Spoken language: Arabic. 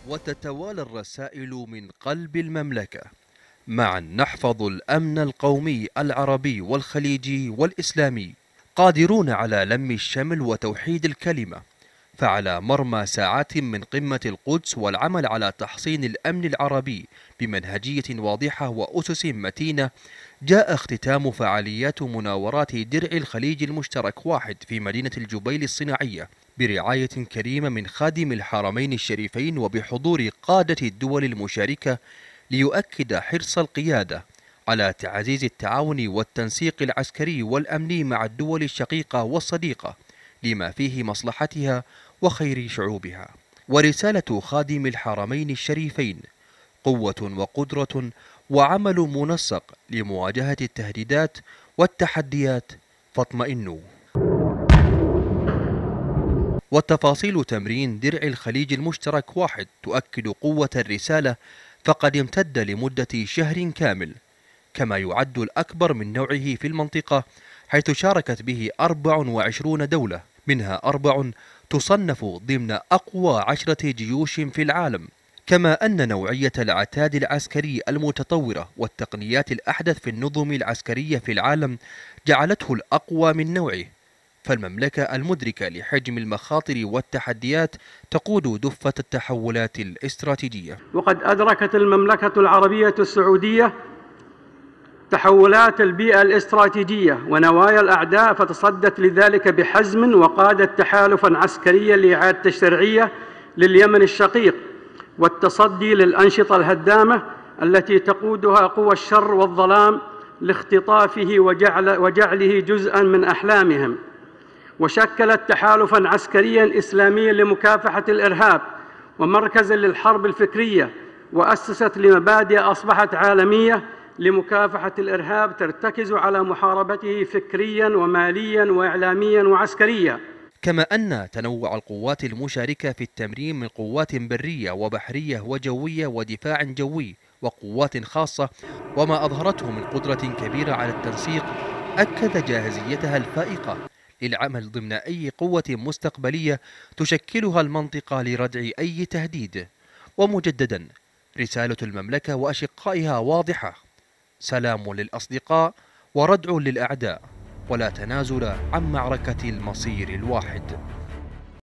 وتتوالى الرسائل من قلب المملكة. معا نحفظ الأمن القومي العربي والخليجي والإسلامي، قادرون على لم الشمل وتوحيد الكلمة. فعلى مرمى ساعات من قمة القدس والعمل على تحصين الأمن العربي بمنهجية واضحة وأسس متينة، جاء اختتام فعاليات مناورات درع الخليج المشترك واحد في مدينة الجبيل الصناعية برعاية كريمة من خادم الحرمين الشريفين وبحضور قادة الدول المشاركة، ليؤكد حرص القيادة على تعزيز التعاون والتنسيق العسكري والأمني مع الدول الشقيقة والصديقة لما فيه مصلحتها وخير شعوبها. ورسالة خادم الحرمين الشريفين: قوة وقدرة وعمل منسق لمواجهة التهديدات والتحديات، فاطمئنوا. وتفاصيل تمرين درع الخليج المشترك واحد تؤكد قوة الرسالة، فقد امتد لمدة شهر كامل، كما يعد الأكبر من نوعه في المنطقة، حيث شاركت به 24 دولة، منها 4 تصنف ضمن أقوى 10 جيوش في العالم. كما أن نوعية العتاد العسكري المتطورة والتقنيات الأحدث في النظم العسكرية في العالم جعلته الأقوى من نوعه. فالمملكة المدركة لحجم المخاطر والتحديات تقود دفة التحولات الاستراتيجية. وقد أدركت المملكة العربية السعودية تحولات البيئة الاستراتيجية ونوايا الأعداء، فتصدت لذلك بحزم وقادت تحالفا عسكريا لإعادة الشرعية لليمن الشقيق والتصدي للأنشطة الهدامة التي تقودها قوى الشر والظلام لاختطافه وجعله جزءا من أحلامهم. وشكلت تحالفا عسكريا إسلاميا لمكافحة الإرهاب ومركزا للحرب الفكرية، وأسست لمبادئ أصبحت عالمية لمكافحة الإرهاب ترتكز على محاربته فكريا وماليا وإعلاميا وعسكريا. كما أن تنوع القوات المشاركة في التمرين من قوات برية وبحرية وجوية ودفاع جوي وقوات خاصة، وما أظهرته من قدرة كبيرة على التنسيق، أكد جاهزيتها الفائقة للعمل ضمن أي قوة مستقبلية تشكلها المنطقة لردع أي تهديد. ومجددا رسالة المملكة وأشقائها واضحة: سلام للأصدقاء وردع للأعداء، ولا تنازل عن معركة المصير الواحد.